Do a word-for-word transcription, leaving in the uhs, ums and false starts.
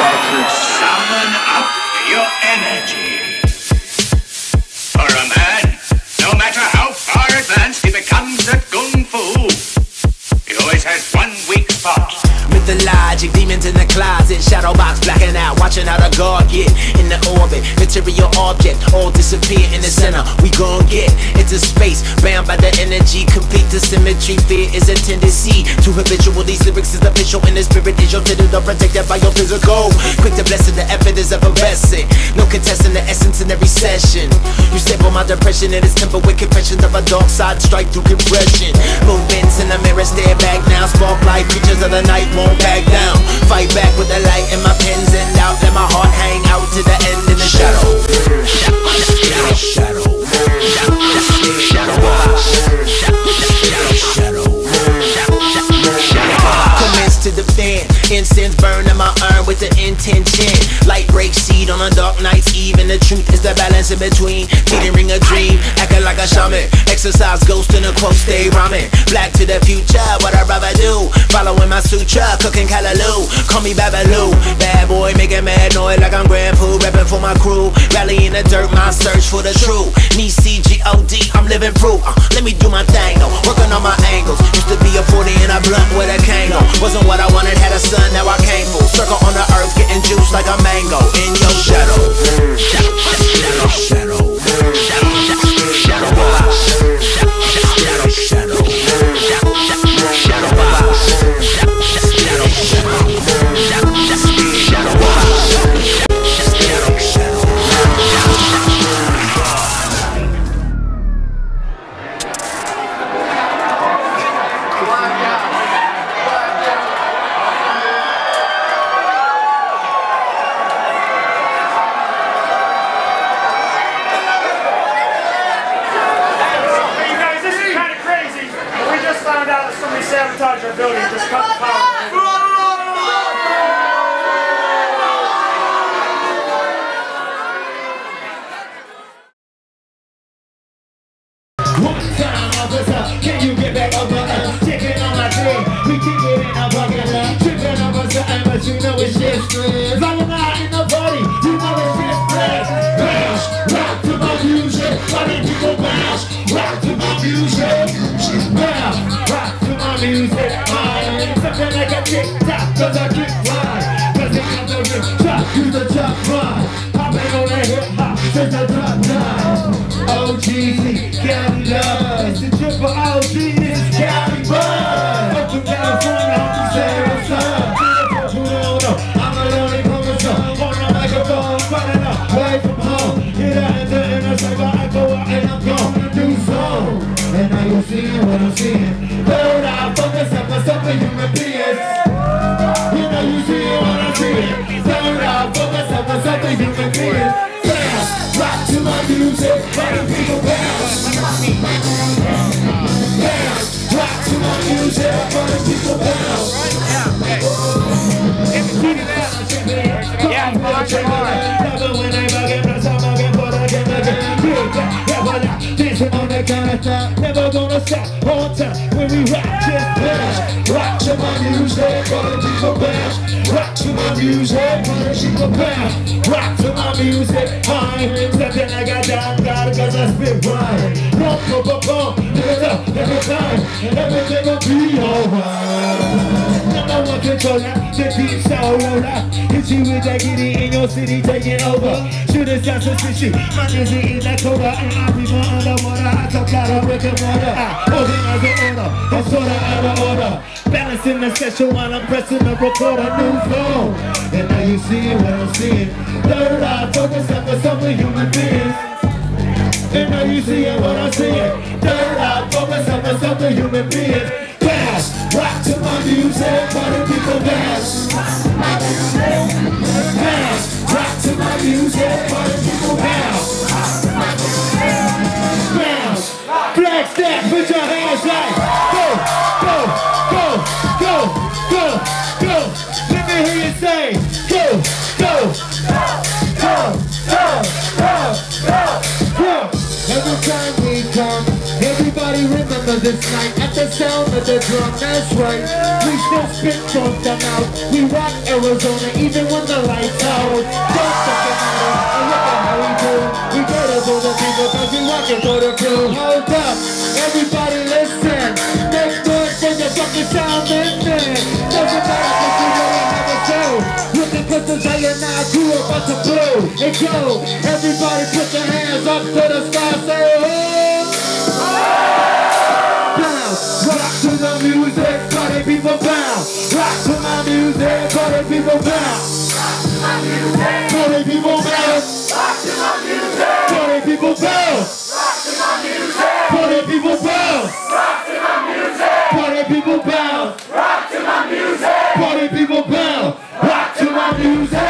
Summon up your energy. For a man, no matter how far advanced he becomes at Kung Fu, he always has one weak spot. Mythologic, demons in the closet, shadow box blacking out, watching how the guard get in the orbit. Material object, all disappear in the center. We gon' get into space, bound by the energy, complete the symmetry. Fear is a tendency to habitual. These lyrics is official, and the spirit is your fitted or protected by your physical. Quick to bless it, the effort is effervescent. No contesting the essence in every session. You step on my depression, and it's tempered with confessions of a dark side strike through compression. Movements in the mirror, stare back now. Spark light, creatures of the night won't back down. Fight back with the light in my pens and out. Let my heart hang out to the end in the shadow. Shadow, shadow, shadow, shadow. Commence to defend. Incense burn in my urn with the intention. Light breaks seed on a dark night's eve, and the truth is the balance in between. Feeding a dream, acting like a shaman. Exercise ghost in a quote, stay rhyming. Black to the future, what I'd rather do. Following my suture, cooking callaloo. Call me Babaloo, bad boy making mad noise like I'm Grand Poo. Reppin' for my crew, rally in the dirt, my search for the truth. Me C G O D, I'm living proof. uh, Let me do my thing though, working on my angles. Used to be a forty and a blunt with a cane on. Wasn't what I wanted, had a son, now I came full circle on the earth, getting juice like a mango. In your shadow, shadow, shadow, shadow, shadow, shadow, shadow, shadow, shadow, sabotage our building, just cut the power. One time, officer, can you get back over us? Checking on my thing, we kick it in our pocket. Tripping over something, but you know it's shit stress. Falling out in the party, you know it's shit stress. Bounce, rock to my music, party people bounce. Rock to my music, bounce, rock to my music. I'm something like a tick-tock, cause I kick wide. Cause it comes over the drop, you the drop ride. Hopping on that hip-hop, since the drop time. O G Z, Cali love. It's the triple O G, this is Cali buzz. Up from California, I'm say what's up. Who don't know? I'm a lonely chromosome. On the microphone, running up, way from home. Get out into the inner circle, I go out and I'm gone. Do so. And now you're seeing what I'm seeing. Third eye, focus up on something human beings. You know you seeing what I'm seeing. Third eye, focus up on something human beings. Bounce, rock to my music, letting people bounce. Bounce, rock to my music, letting people bounce. Yeah, never when I bug plus I'm bugging for the game again. Yeah, but I'm dancing on that kind of time. Never gonna stop on time when we rock, just bounce. Rock to my music, letting people bounce. Rock to my music, letting people bounce. Rock to my music, I'm something like I got, got it cause I spit rhyme. Bump, bump, bump, bump, lift up every time, and everything will be alright. No one control that, the deep soul roller. Hit you with that kitty in your city, taking over. Shooters got suspicion, my music is like cola. And I people underwater, I talk out of brick and mortar. I organize the order, that's sorta out of order. Balancing the session while I'm pressing the recorder, new phone. And now you see what I'm seeing. Third eye, focus up for something human beings. And now you see what I'm seeing. Third eye, focus up for something human beings. Bounce, rock to my music, party people bounce. Bounce, rock to my music, party people bounce. Bounce, Flagstaff, put your hands like go, go, go, go, go, go. Let me hear you say go, go, go, go, go, go, go. Every time we come, everybody remember this night at the sound of the drum, that's right. We still spit from the mouth. We rock Arizona even when the lights out. Don't fucking matter, and look at how we do. We better for the people cause we rockin' for the crew. Hold up, everybody listen. Make noise for the fucking sound in there. Doesn't matter if you really have a show. Looking for the giant now, crew about to blow. And go, everybody put your hands up to the sky, say oh. Bounce, rock to the music, party people bounce. Rock to my music, party people bounce. Party people bounce. Party people bounce. Party people bounce. Party people bounce. Party people bounce. Rock to my music.